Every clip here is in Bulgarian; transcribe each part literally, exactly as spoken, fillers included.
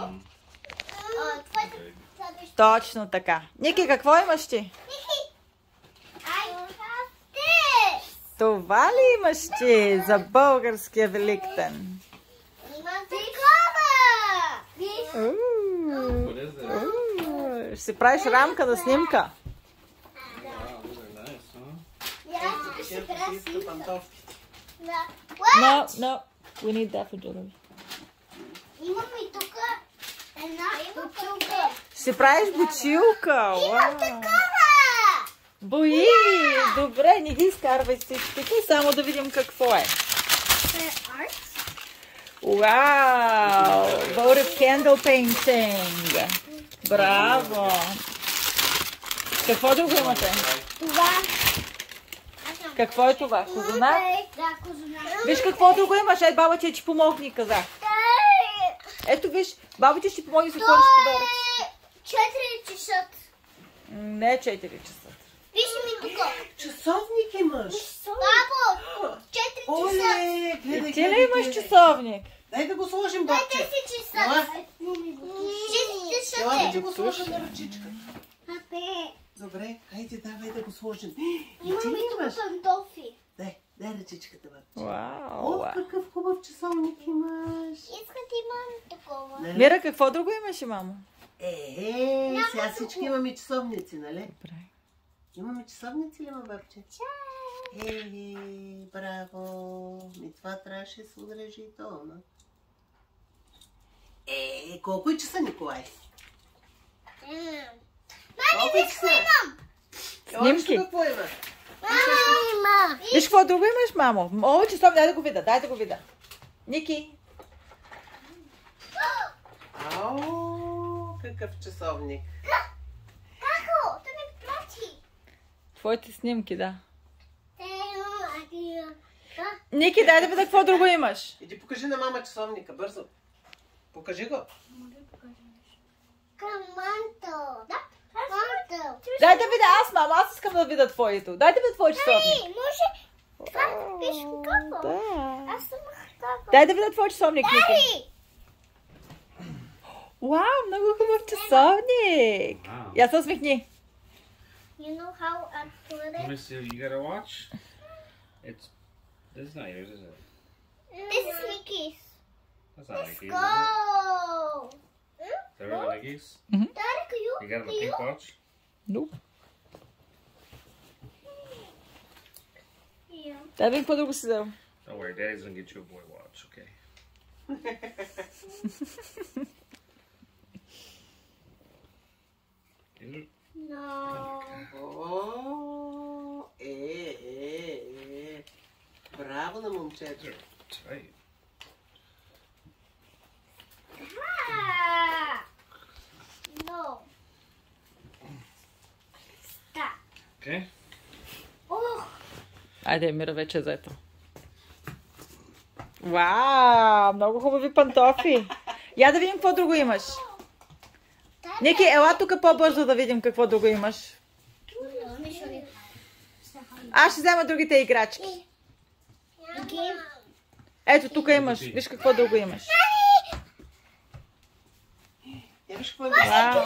Точно така. Ники, какво имаш ти? Това ли имаш ти за българския Великден? Имам такова! Ще си правиш рамка на снимка. No, no, we need that for jewelry. Имам и тук една бутилка. Ще правиш бутилка? Имам такова! Бои! Добре, не ги изкарвай всичките, само да видим какво е. Вау! Votive candle painting! Браво! Какво друго имате? Това. Какво е това? Козунак? Да, козунак. Виж какво друго имаш. Ей, баба ти ще помогни, казах. Ето виж, баба ти ще помогни с отвориш подаръци. четири часа. Не четири часа. Виж ми тук. Часовник имаш. Бабо, четири часа. Оле, гледай, И ти ли имаш часовник? Дай да го сложим, бабче. Дай десет часа. Ела да го сложим на ръчичка. Добре, хайде, давай да го сложим. И ти Имам ли и тук имаш? пантофи. Дай, дай ръчичката, бабче. Вау! О, какъв хубав часовник имаш. Искат имам такова. Нали? Мира, какво друго имаше, мамо? Е, сега всички имаме часовници, нали? Добре. Имаме часовници ли, ма, бабче? Е, браво! Ми това трябваше да се отрежи и то, но... Е, колко е часа, Николай? Мами, виж какво имам! Снимки. Какво има? Мама! Виж какво друго имаш, мамо? О, часовник, дай да го видя, дай да го видя. Ники. Ау, какъв часовник. Како? Да ми плати. Твоите снимки, да. Ники, дай да видя какво друго имаш. Иди покажи на мама часовника, бързо. Покажи го. Каманто. Да? Каманто. Дай да видя аз, мама, аз искам да видя твоето. Дай да видя твой часовник. Ей, може... Това пише какво? Да. Аз съм какво? Дай да видя твой часовник, Ники. Ей! Вау, много хубав часовник. Wow. Я се усмихни. You know how I put Let me it? see. You got a watch? It's. This is not yours, is it? This is Mickey's. That's not Let's Mickey's, go! is it? Is that really Mickey's? Daddy, can you? You got a Can pink you? watch? Nope. Yeah. Дай да видим какво друго си взел. Don't worry, Daddy's gonna get you a boy watch, okay? Is it? No. О, е, е, е. Браво на момчето. They're tight. Ah! No. Stop. Okay. Oh. Айде, Мира вече е заето. Вау, много хубави пантофи. Я да видим какво друго имаш. Ники, ела тук по-бързо да видим какво друго имаш. Аз ще взема другите играчки. Ето, тук имаш. Виж какво друго имаш. Я виж какво имаш. Вау.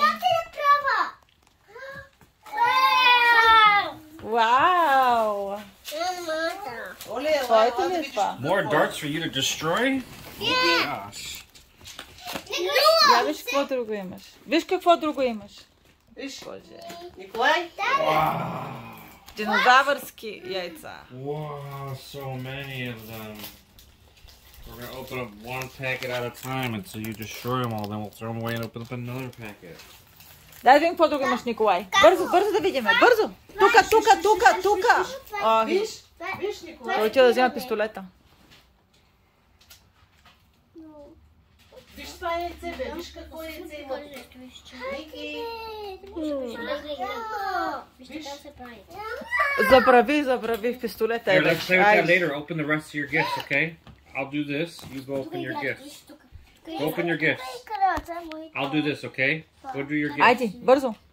Вау. Оле, ела, Твоето ела ли да е видиш. това? More darts for you to destroy? Oh gosh. Я виж какво друго имаш. Виж какво друго имаш. Виж, Боже. Николай. Wow. Динозавърски яйца. Wow, so many of them. We're gonna open up one packet at a time until you destroy them all. Then we'll throw them away and open up another packet. Дай да видим какво друго имаш, Николай. Бързо, бързо да видим. Бързо. Тука, тука, тука, тука. О, виж. Виж, виж, Николай. Той отива да взема пистолета. Виж това яйце, бе. Виж какво яйце има. Ники. Забрави, забрави в пистолета. Here, Е, let's вече. play with that Ай. later. Open the rest of your gifts, okay? I'll do this. You go open your gifts. Open your gifts. I'll do this, okay? Go do your gifts. Айде, бързо.